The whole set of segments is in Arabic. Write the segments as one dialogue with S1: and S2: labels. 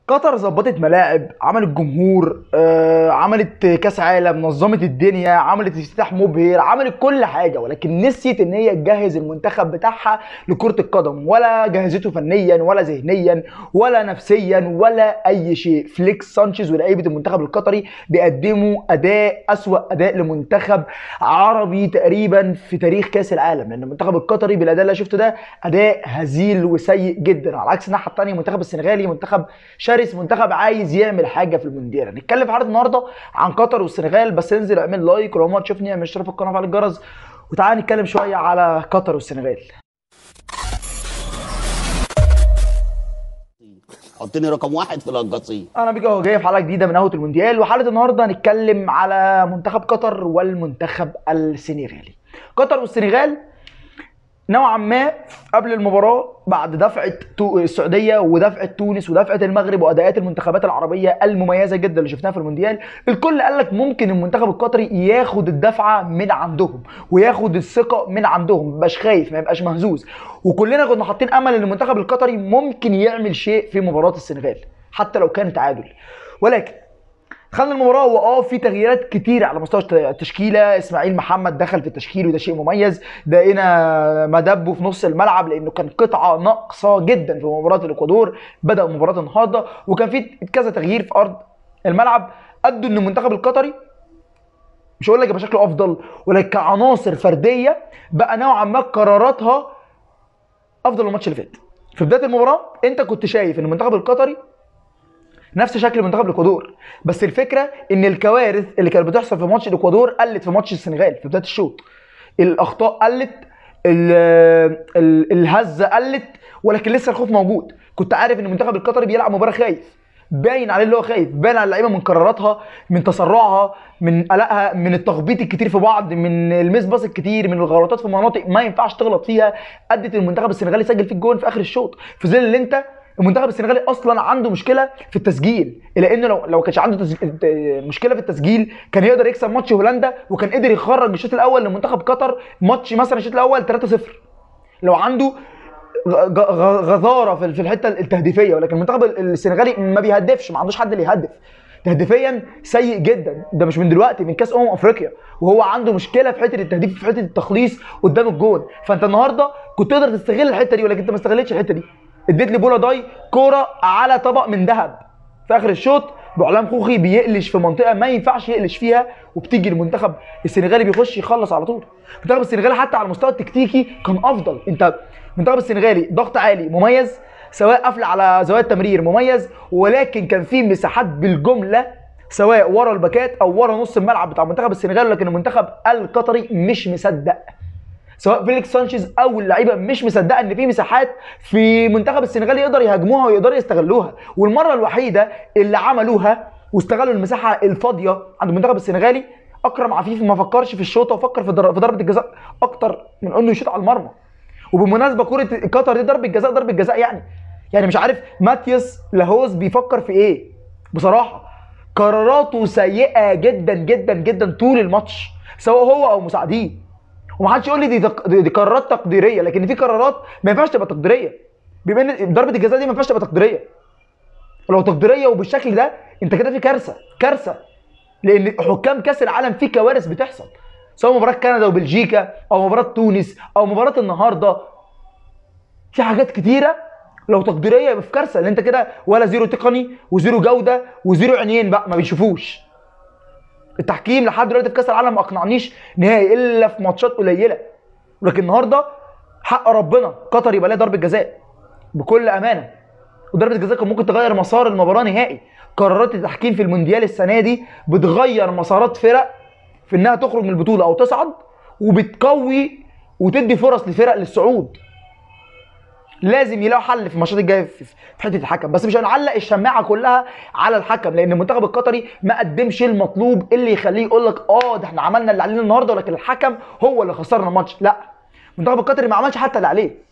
S1: قطر ظبطت ملاعب، عملت جمهور، عملت كاس عالم، نظمت الدنيا، عملت افتتاح مبهر، عملت كل حاجه، ولكن نسيت ان هي تجهز المنتخب بتاعها لكره القدم. ولا جهزته فنيا ولا ذهنيا ولا نفسيا ولا اي شيء. فليكس سانشيز ولاعيبه المنتخب القطري بيقدموا اداء اسوا اداء لمنتخب عربي تقريبا في تاريخ كاس العالم، لان المنتخب القطري بالاداء اللي شفته ده اداء هزيل وسيء جدا. على عكس الناحيه الثانيه المنتخب السنغالي منتخب شرس، منتخب عايز يعمل حاجه في المونديال. هنتكلم في حلقه النهارده عن قطر والسنغال، بس انزل اعمل لايك، ولو ما تشوفني اعمل اشتراك في القناه وفعل الجرس، وتعالى نتكلم شويه على قطر والسنغال.
S2: حطني رقم واحد في القصيم.
S1: انا بيجي اهو جاي في حلقه جديده من قهوه المونديال، وحلقه النهارده هنتكلم على منتخب قطر والمنتخب السنغالي. قطر والسنغال نوعا ما قبل المباراه، بعد دفعه السعوديه ودفعه تونس ودفعه المغرب واداءات المنتخبات العربيه المميزه جدا اللي شفناها في المونديال، الكل قال لك ممكن المنتخب القطري ياخد الدفعه من عندهم وياخد الثقه من عندهم، ما يبقاش خايف، ما يبقاش مهزوز. وكلنا كنا حاطين امل ان المنتخب القطري ممكن يعمل شيء في مباراه السنغال حتى لو كان تعادل. ولكن دخلنا المباراه في تغييرات كتيره على مستوى التشكيله. اسماعيل محمد دخل في التشكيل وده شيء مميز. لقينا مدبو في نص الملعب لانه كان قطعه ناقصه جدا في مباراه الاكوادور. بدا مباراه النهارده وكان في كذا تغيير في ارض الملعب ادوا ان المنتخب القطري مش هقول لك يبقى شكله افضل، ولكن كعناصر فرديه بقى نوعا ما قراراتها افضل من الماتش اللي فات. في بدايه المباراه انت كنت شايف ان المنتخب القطري نفس شكل منتخب الاكوادور، بس الفكره ان الكوارث اللي كانت بتحصل في ماتش الاكوادور قلت في ماتش السنغال. في بدايه الشوط الاخطاء قلت، الهزه قلت، ولكن لسه الخوف موجود. كنت عارف ان المنتخب القطري بيلعب مباراه خايف، باين عليه اللي هو خايف، باين على اللعيبه من قراراتها، من تسرعها، من قلقها، من التخبيط الكتير في بعض، من الميس باص الكتير، من الغلطات في مناطق ما ينفعش تغلط فيها، ادت المنتخب السنغالي يسجل فيك جون في اخر الشوط، في ظل اللي انت المنتخب السنغالي اصلا عنده مشكله في التسجيل. الا انه لو كانش عنده مشكله في التسجيل كان يقدر يكسب ماتش هولندا، وكان قدر يخرج الشوط الاول لمنتخب قطر ماتش مثلا الشوط الاول 3-0 لو عنده غزاره في الحته التهديفيه. ولكن المنتخب السنغالي ما بيهدفش، ما عندوش حد اللي يهدف، تهديفيا سيء جدا. ده مش من دلوقتي، من كاس افريقيا وهو عنده مشكله في حته التهديف، في حته التخليص قدام الجون. فانت النهارده كنت تقدر تستغل الحته دي، ولكن انت ما استغلتش الحته دي. اديت لبولا داي كوره على طبق من ذهب في اخر الشوط، بعلام خوخي بيقلش في منطقه ما ينفعش يقلش فيها، وبتيجي المنتخب السنغالي بيخش يخلص على طول. المنتخب السنغالي حتى على المستوى التكتيكي كان افضل. انت المنتخب السنغالي ضغط عالي مميز، سواء قفل على زوايا التمرير مميز، ولكن كان في مساحات بالجمله سواء ورا الباكات او ورا نص الملعب بتاع المنتخب السنغالي، لكن المنتخب القطري مش مصدق، سواء فيليكس سانشيز او اللعيبه مش مصدقه ان في مساحات في منتخب السنغال يقدر يهاجموها ويقدروا يستغلوها. والمره الوحيده اللي عملوها واستغلوا المساحه الفاضيه عند المنتخب السنغالي، اكرم عفيف ما فكرش في الشوطه وفكر في ضربه الجزاء اكتر من انه يشوط على المرمى. وبالمناسبه كره قطر دي ضربه جزاء يعني مش عارف ماتياس لاهوز بيفكر في ايه بصراحه. قراراته سيئه جدا جدا جدا طول الماتش، سواء هو او مساعديه. ومحدش يقول لي دي قرارات تقديريه، لكن في قرارات ما ينفعش تبقى تقديريه. بما ان ضربه الجزاء دي ما ينفعش تبقى تقديريه، ولو تقديريه وبالشكل ده انت كده في كارثه. لان حكام كاس العالم في كوارث بتحصل، سواء مباراه كندا وبلجيكا او مباراه تونس او مباراه النهارده. في حاجات كتيره لو تقديريه يبقى في كارثه، لان انت كده ولا زيرو تقني وزيرو جوده وزيرو عينين بقى ما بيشوفوش. التحكيم لحد دلوقتي في كاس العالم ما اقنعنيش نهائي الا في ماتشات قليله، ولكن النهارده حق ربنا قطر يبقى لها ضربه جزاء بكل امانه، وضربه الجزاء كان ممكن تغير مسار المباراه نهائي. قرارات التحكيم في المونديال السنه دي بتغير مسارات فرق في انها تخرج من البطوله او تصعد، وبتقوي وتدي فرص لفرق للصعود. لازم يلاقوا حل في الماتشات الجايه في حته الحكم، بس مش هنعلق الشماعه كلها على الحكم، لان المنتخب القطري ما قدمش المطلوب اللي يخليه يقول لك ده احنا عملنا اللي علينا النهارده، ولكن الحكم هو اللي خسرنا الماتش. لا، المنتخب القطري ما عملش حتى اللي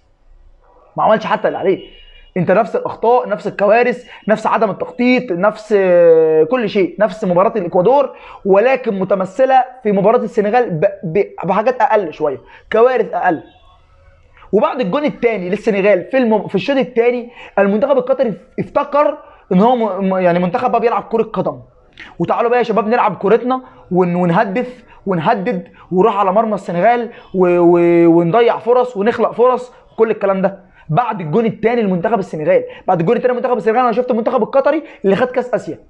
S1: عليه، انت نفس الاخطاء، نفس الكوارث، نفس عدم التخطيط، نفس كل شيء، نفس مباراه الاكوادور، ولكن متمثله في مباراه السنغال بحاجات اقل شويه، كوارث اقل. وبعد الجون الثاني للسنغال في الشوط الثاني المنتخب القطري افتكر ان هو يعني منتخب بقى بيلعب كره قدم، وتعالوا بقى يا شباب نلعب كورتنا ونهدف ونهدد ونروح على مرمى السنغال ونضيع فرص ونخلق فرص وكل الكلام ده. بعد الجون الثاني لمنتخب السنغال، بعد الجون الثاني لمنتخب السنغال، انا شفت المنتخب القطري اللي خد كاس اسيا،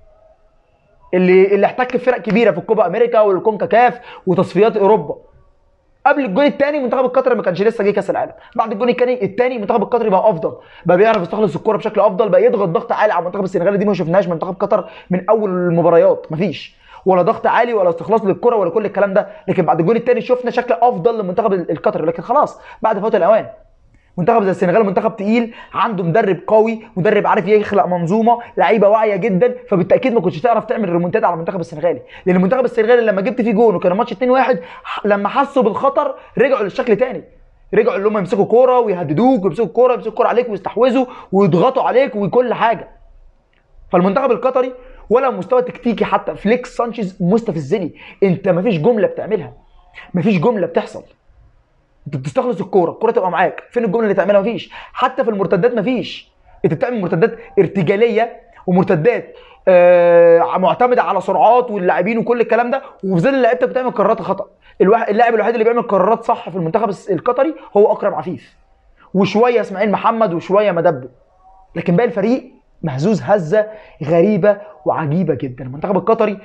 S1: اللي احتك بفرق كبيره في الكوبا امريكا والكونكاكاف وتصفيات اوروبا. قبل الجون الثاني منتخب القطري ما كانش لسه جه كاس العالم. بعد الجون الثاني منتخب القطري بقى افضل، بقى بيعرف يستخلص الكوره بشكل افضل، بقى يضغط ضغط عالي على منتخب السنغال. دي ما شفناهاش منتخب قطر من اول المباريات، مفيش ولا ضغط عالي ولا استخلاص للكره ولا كل الكلام ده. لكن بعد الجون الثاني شفنا شكل افضل للمنتخب القطري. لكن خلاص بعد فوات الاوان. منتخب زي السنغال منتخب تقيل، عنده مدرب قوي، مدرب عارف يخلق منظومه، لعيبه واعيه جدا، فبالتاكيد ما كنتش تعرف تعمل ريمونتادا على المنتخب السنغالي. لان المنتخب السنغالي لما جبت فيه جون وكان الماتش 2-1، لما حسوا بالخطر رجعوا للشكل تاني، رجعوا اللي هم يمسكوا كوره ويهددوك ويمسكوا الكوره، يمسكوا الكوره عليك ويستحوذوا ويضغطوا عليك وكل حاجه. فالمنتخب القطري ولا مستوى تكتيكي حتى، فليكس سانشيز مستفزني. انت مفيش جمله بتعملها، مفيش جمله بتحصل. انت بتستخلص الكوره تبقى معاك، فين الجمله اللي تعملها؟ مفيش. حتى في المرتدات مفيش. انت بتعمل مرتدات ارتجاليه ومرتدات معتمده على سرعات واللاعبين وكل الكلام ده، وفي ظل لعيبتك بتعمل قرارات خطا. اللاعب الوحيد اللي بيعمل قرارات صح في المنتخب القطري هو اكرم عفيف، وشويه اسماعيل محمد وشويه مدبو. لكن باقي الفريق مهزوز هزه غريبه وعجيبه جدا. المنتخب القطري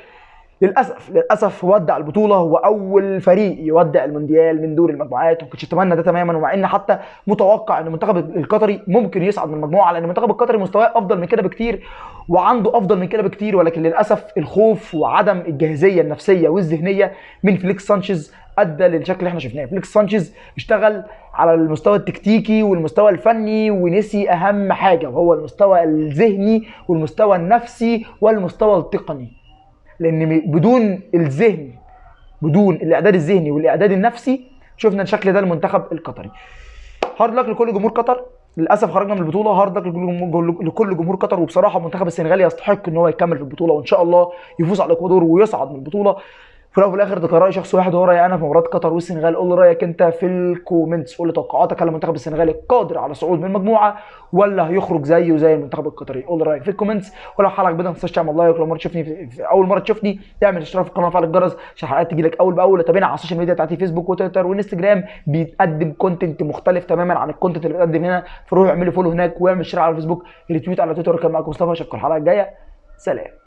S1: للاسف ودع البطوله، هو اول فريق يودع المونديال من دور المجموعات. ما كنتش اتمنى ده تماما، ومع ان حتى متوقع ان المنتخب القطري ممكن يصعد من المجموعه، لان المنتخب القطري مستواه افضل من كده بكتير وعنده افضل من كده بكتير. ولكن للاسف الخوف وعدم الجاهزيه النفسيه والذهنيه من فليكس سانشيز ادى للشكل اللي احنا شفناه. فليكس سانشيز اشتغل على المستوى التكتيكي والمستوى الفني ونسي اهم حاجه، وهو المستوى الذهني والمستوى النفسي والمستوى التقني. لان بدون الذهن، بدون الاعداد الذهني والاعداد النفسي، شفنا الشكل ده المنتخب القطري. هارد لك لكل جمهور قطر، للاسف خرجنا من البطوله. هارد لك لكل جمهور قطر. وبصراحه المنتخب السنغالي يستحق ان هو يكمل في البطوله، وان شاء الله يفوز على الاكوادور ويصعد من البطوله. في الاول وفي الاخر ده راي شخص واحد، وهو رايي انا في مباراه قطر والسنغال. قول لي رايك انت في الكومنتس، قول لي توقعاتك، هل المنتخب السنغالي قادر على الصعود من المجموعه ولا هيخرج زيه زي المنتخب القطري؟ قول لي رايك في الكومنتس. ولو حلقه جديده ما تنساش تعمل لايك، لو مره تشوفني في اول مره تشوفني تعمل اشتراك في القناه وفعل الجرس عشان الحلقات تجي لك اول باول. تابعنا على السوشيال ميديا بتاعتي، فيسبوك وتويتر وانستجرام، بيتقدم كونتنت مختلف تماما عن الكونتنت اللي بيتقدم هنا، فروح اعمل لي فولو هناك واعمل شير على الفيسبوك، ريتويت على تويتر. كان معاكم مصطفى، اشوفكم الحلقه الجايه، سلام.